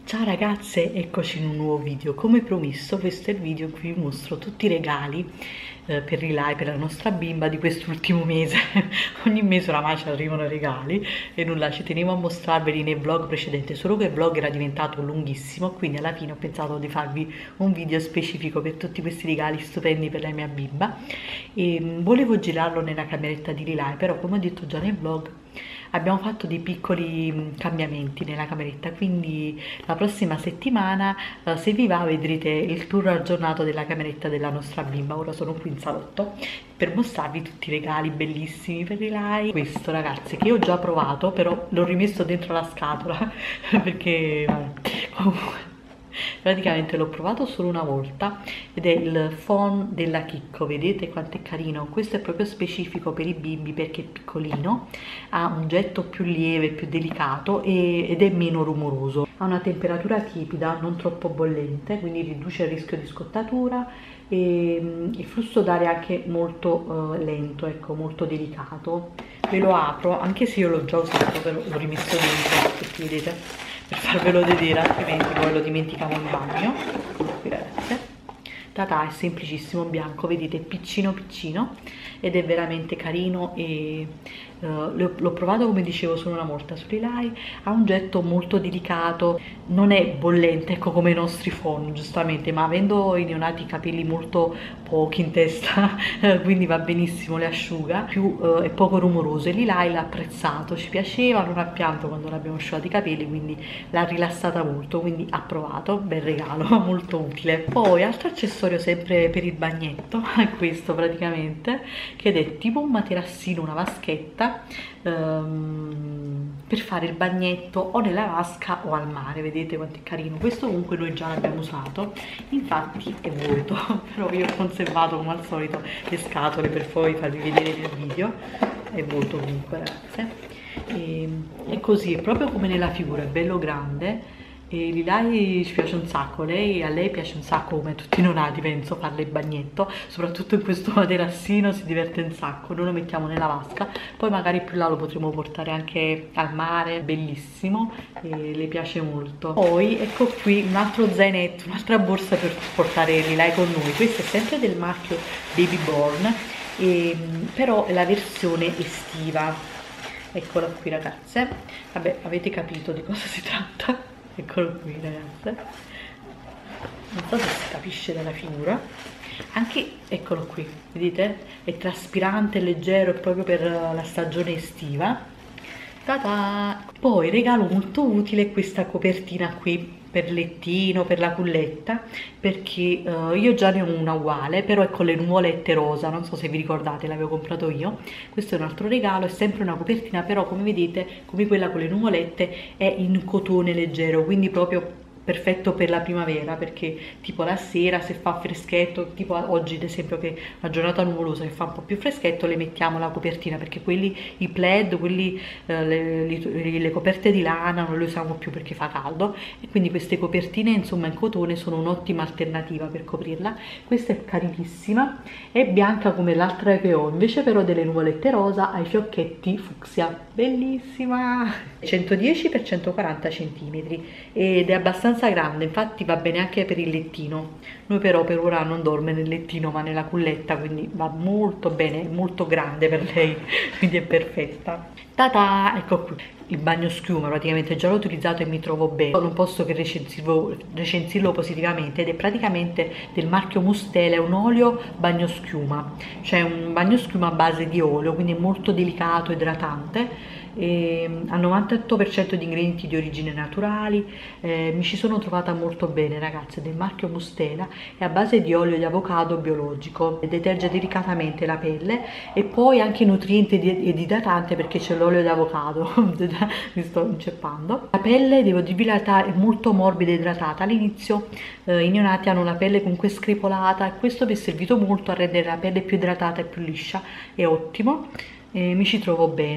Ciao ragazze, eccoci in un nuovo video. Come promesso, questo è il video in cui vi mostro tutti i regali per Rilai, per la nostra bimba di quest'ultimo mese. Ogni mese oramai ci arrivano i regali e nulla, ci tenevo a mostrarveli nei vlog precedenti, solo che il vlog era diventato lunghissimo, quindi alla fine ho pensato di farvi un video specifico per tutti questi regali stupendi per la mia bimba e volevo girarlo nella cameretta di Rilai, però come ho detto già nel vlog abbiamo fatto dei piccoli cambiamenti nella cameretta, quindi la prossima settimana se vi va vedrete il tour aggiornato della cameretta della nostra bimba. Ora sono qui in salotto per mostrarvi tutti i regali bellissimi per Rilai. Questo ragazzi che io ho già provato, però l'ho rimesso dentro la scatola perché vabbè. Praticamente l'ho provato solo una volta ed è il phon della Chicco. Vedete quanto è carino? Questo è proprio specifico per i bimbi perché è piccolino, ha un getto più lieve, più delicato ed è meno rumoroso, ha una temperatura tiepida, non troppo bollente, quindi riduce il rischio di scottatura e il flusso d'aria anche molto lento, ecco, molto delicato. Ve lo apro, anche se io l'ho già usato, però l'ho rimesso dentro perché vedete, per farvelo vedere, altrimenti poi lo dimentichiamo in bagno. Qui ragazze, tata, è semplicissimo, bianco, vedete, piccino piccino ed è veramente carino e l'ho provato come dicevo solo una volta su Rilai. Ha un getto molto delicato, non è bollente, ecco, come i nostri phon giustamente, ma avendo i neonati i capelli molto pochi in testa quindi va benissimo, le asciuga, più è poco rumoroso e Rilai l'ha apprezzato, ci piaceva, non ha pianto quando l'abbiamo asciugato i capelli, quindi l'ha rilassata molto, quindi ha provato, bel regalo, molto utile. Poi altro accessorio sempre per il bagnetto è questo praticamente, che è tipo un materassino, una vaschetta per fare il bagnetto o nella vasca o al mare. Vedete quanto è carino. Questo comunque noi già l'abbiamo usato, infatti è vuoto però io ho conservato come al solito le scatole per poi farvi vedere nel video. È vuoto comunque ragazze e così è proprio come nella figura, è bello grande e Rilai ci piace un sacco, a lei piace un sacco, come a tutti i nonati penso, farle il bagnetto, soprattutto in questo materassino si diverte un sacco. Noi lo mettiamo nella vasca, poi magari più là lo potremo portare anche al mare, bellissimo, e le piace molto. Poi ecco qui un altro zainetto, un'altra borsa per portare Rilai con noi. Questo è sempre del marchio Baby Born però è la versione estiva. Eccola qui ragazze, vabbè, avete capito di cosa si tratta. Eccolo qui ragazze, non so se si capisce dalla figura, anche eccolo qui, vedete, è traspirante, leggero, è proprio per la stagione estiva. Ta-ta! Poi regalo molto utile questa copertina qui per lettino, per la culletta, perché io già ne ho una uguale, però è con le nuvolette rosa, non so se vi ricordate, l'avevo comprato io. Questo è un altro regalo, è sempre una copertina, però come vedete, come quella con le nuvolette, è in cotone leggero, quindi proprio perfetto per la primavera, perché tipo la sera se fa freschetto, tipo oggi ad esempio che è una giornata nuvolosa che fa un po' più freschetto, le mettiamo la copertina, perché quelli, i plaid, quelli, le coperte di lana non le usiamo più perché fa caldo, e quindi queste copertine insomma in cotone sono un'ottima alternativa per coprirla. Questa è carinissima, è bianca come l'altra che ho, invece però delle nuvolette rosa, ai fiocchetti fucsia, bellissima, 110 x 140 cm ed è abbastanza grande, infatti va bene anche per il lettino. Noi però per ora non dorme nel lettino ma nella culletta, quindi va molto bene, è molto grande per lei quindi è perfetta. Ta-ta! Ecco qui il bagno schiuma, praticamente già l'ho utilizzato e mi trovo bene, non posso che recensirlo positivamente, ed è praticamente del marchio Mustela, è un olio bagno schiuma, cioè un bagno schiuma a base di olio, quindi è molto delicato, idratante, al 98% di ingredienti di origine naturali. Mi ci sono trovata molto bene ragazze, del marchio Mustela, è a base di olio di avocado biologico, deterge delicatamente la pelle e poi anche nutriente ed idratante perché c'è l'olio di avocado mi sto inceppando. La pelle, devo dirvi la verità, è molto morbida e idratata. All'inizio i neonati hanno la pelle comunque screpolata e questo mi è servito molto a rendere la pelle più idratata e più liscia, è ottimo. Mi ci trovo bene.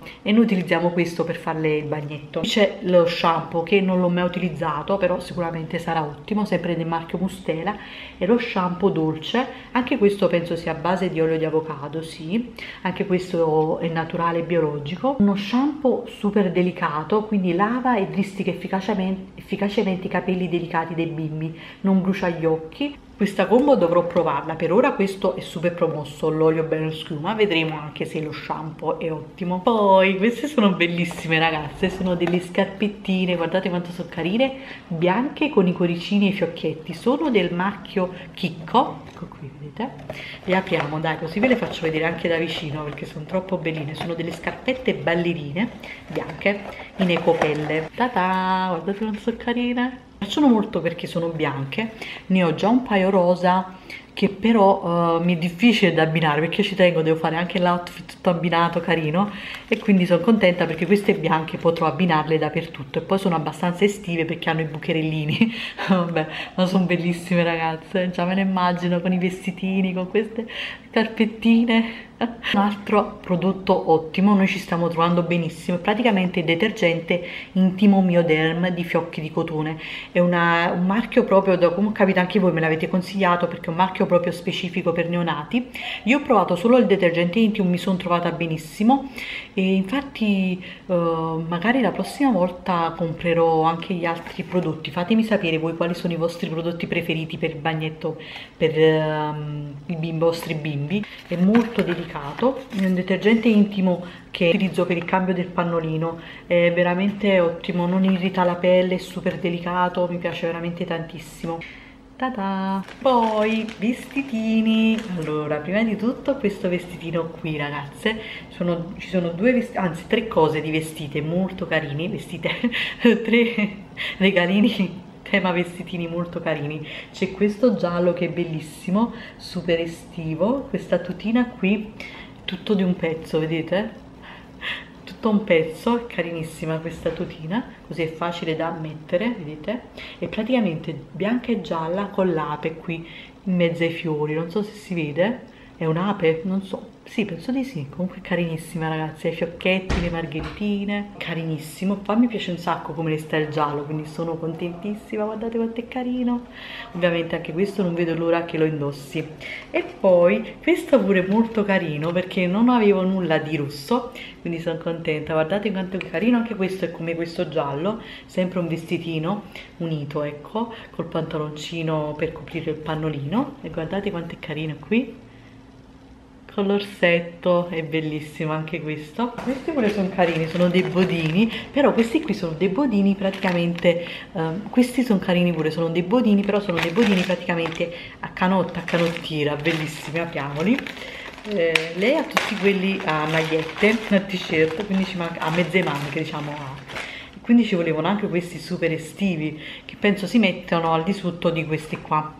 e noi utilizziamo questo per farle il bagnetto. C'è lo shampoo che non l'ho mai utilizzato, però sicuramente sarà ottimo, sempre del marchio Mustela, è lo shampoo dolce, anche questo penso sia a base di olio di avocado, sì, anche questo è naturale e biologico. Uno shampoo super delicato, quindi lava e distica efficacemente i capelli delicati dei bimbi, non brucia gli occhi. Questa combo dovrò provarla, per ora questo è super promosso, l'olio bello schiuma, vedremo anche se lo shampoo è ottimo. Poi queste sono bellissime ragazze, sono delle scarpettine, guardate quanto sono carine, bianche con i cuoricini e i fiocchetti, sono del marchio Chicco, ecco qui vedete, le apriamo dai così ve le faccio vedere anche da vicino perché sono troppo belline, sono delle scarpette ballerine bianche in ecopelle, ta-ta, guardate quanto sono carine. Mi piacciono molto perché sono bianche, ne ho già un paio rosa che però mi è difficile da abbinare perché io ci tengo, devo fare anche l'outfit tutto abbinato carino e quindi sono contenta perché queste bianche potrò abbinarle dappertutto e poi sono abbastanza estive perché hanno i bucherellini vabbè, ma sono bellissime ragazze, già me le immagino con i vestitini, con queste scarpettine. Un altro prodotto ottimo, noi ci stiamo trovando benissimo, è praticamente il detergente intimo Mioderm di fiocchi di cotone, è un marchio proprio, come ho capito anche voi me l'avete consigliato perché è un marchio proprio specifico per neonati. Io ho provato solo il detergente intimo, mi sono trovata benissimo e infatti magari la prossima volta comprerò anche gli altri prodotti. Fatemi sapere voi quali sono i vostri prodotti preferiti per il bagnetto per i vostri bimbi. È molto delicato, è un detergente intimo che utilizzo per il cambio del pannolino, è veramente ottimo, non irrita la pelle, è super delicato, mi piace veramente tantissimo. Ta-da! Poi vestitini. Allora, prima di tutto questo vestitino qui ragazze, ci sono due vestiti, anzi tre cose di vestite molto carini, vestite, tre regalini tema vestitini molto carini. C'è questo giallo che è bellissimo, super estivo, questa tutina qui tutto di un pezzo, vedete? Tutto un pezzo, è carinissima questa tutina, così è facile da mettere, vedete? È praticamente bianca e gialla con l'ape qui in mezzo ai fiori, non so se si vede, è un'ape? Non so, sì, penso di sì, comunque carinissima ragazzi, i fiocchetti, le margheritine, carinissimo, poi mi piace un sacco come ne sta il giallo, quindi sono contentissima, guardate quanto è carino, ovviamente anche questo non vedo l'ora che lo indossi. E poi questo pure è molto carino perché non avevo nulla di rosso, quindi sono contenta, guardate quanto è carino, anche questo è come questo giallo, sempre un vestitino unito, ecco, col pantaloncino per coprire il pannolino, e guardate quanto è carino qui, con l'orsetto, è bellissimo anche questo. Questi pure sono carini, sono dei bodini, però questi qui sono dei bodini praticamente, questi sono carini pure, sono dei bodini, però sono dei bodini praticamente a canotta, a canottiera, bellissimi, apriamoli. Lei ha tutti quelli a magliette, a t-shirt, quindi ci manca, a mezze maniche diciamo, quindi ci volevano anche questi super estivi, che penso si mettono al di sotto di questi qua.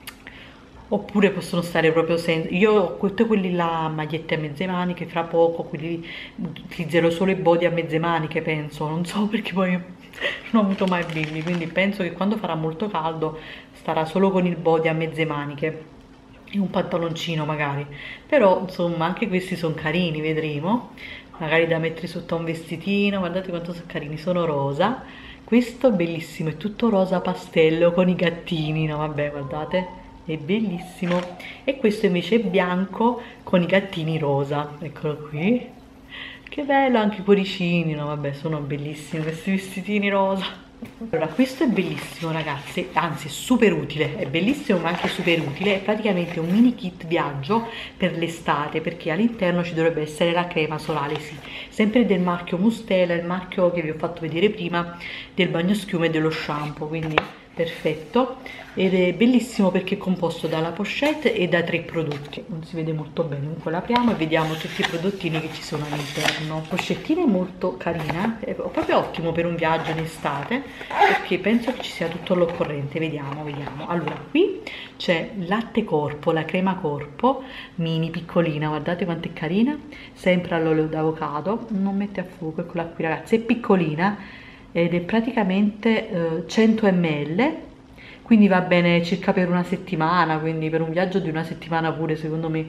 Oppure possono stare proprio senza, io ho tutti quelli là a magliette a mezze maniche, fra poco quelli utilizzerò solo i body a mezze maniche penso, non so perché poi non ho avuto mai bimbi, quindi penso che quando farà molto caldo starà solo con il body a mezze maniche e un pantaloncino magari, però insomma anche questi sono carini, vedremo, magari da mettere sotto a un vestitino, guardate quanto sono carini, sono rosa, questo è bellissimo, è tutto rosa pastello con i gattini, no vabbè guardate, è bellissimo, e questo invece è bianco con i gattini rosa, eccolo qui, che bello, anche i cuoricini, no vabbè sono bellissimi questi vestitini rosa. Allora questo è bellissimo ragazzi, anzi è super utile, è bellissimo ma anche super utile, è praticamente un mini kit viaggio per l'estate perché all'interno ci dovrebbe essere la crema solare, sì, sempre del marchio Mustela, il marchio che vi ho fatto vedere prima del bagnoschiuma e dello shampoo, quindi perfetto, ed è bellissimo perché è composto dalla pochette e da 3 prodotti, non si vede molto bene, comunque l'apriamo e vediamo tutti i prodottini che ci sono all'interno. Pochettina è molto carina, è proprio ottimo per un viaggio in estate perché penso che ci sia tutto all'occorrente, vediamo. Allora qui c'è latte corpo, la crema corpo mini piccolina, guardate quanto è carina, sempre all'olio d'avocado, non mette a fuoco, eccola qui ragazzi, è piccolina ed è praticamente 100 ml, quindi va bene circa per una settimana, quindi per un viaggio di una settimana pure secondo me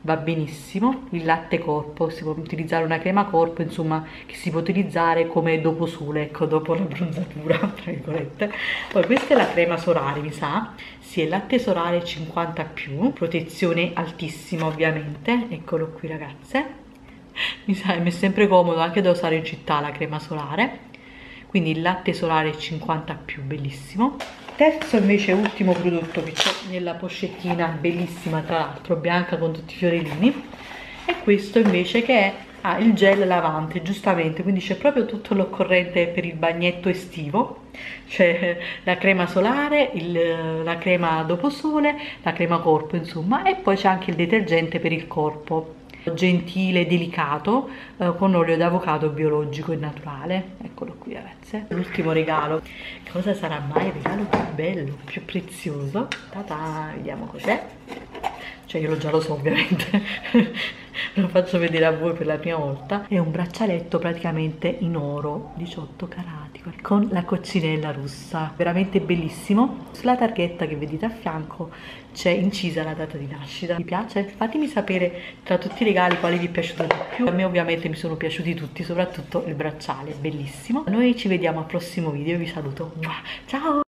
va benissimo. Il latte corpo, si può utilizzare una crema corpo, insomma, che si può utilizzare come dopo sole, ecco, dopo la bronzatura, tra virgolette. Poi questa è la crema solare, mi sa. Sì, è latte solare 50+, protezione altissima ovviamente, eccolo qui ragazze. Mi sa, mi è sempre comodo anche da usare in città la crema solare. Quindi il latte solare 50+, bellissimo. Terzo invece ultimo prodotto che c'è nella pochettina, bellissima tra l'altro, bianca con tutti i fiorellini, è questo invece che è il gel lavante, giustamente, quindi c'è proprio tutto l'occorrente per il bagnetto estivo. C'è la crema solare, la crema dopo sole, la crema corpo insomma, e poi c'è anche il detergente per il corpo, gentile, delicato, con olio d'avocado biologico e naturale. Eccolo qui ragazze, l'ultimo regalo. Cosa sarà mai il regalo più bello, più prezioso? Ta-ta, vediamo cos'è. Cioè io già lo so ovviamente, lo faccio vedere a voi per la prima volta. È un braccialetto praticamente in oro, 18 carati, con la coccinella russa, veramente bellissimo. Sulla targhetta che vedete a fianco c'è incisa la data di nascita. Vi piace? Fatemi sapere tra tutti i regali quali vi è piaciuto di più. A me ovviamente mi sono piaciuti tutti, soprattutto il bracciale, bellissimo. Noi ci vediamo al prossimo video, vi saluto. Ciao!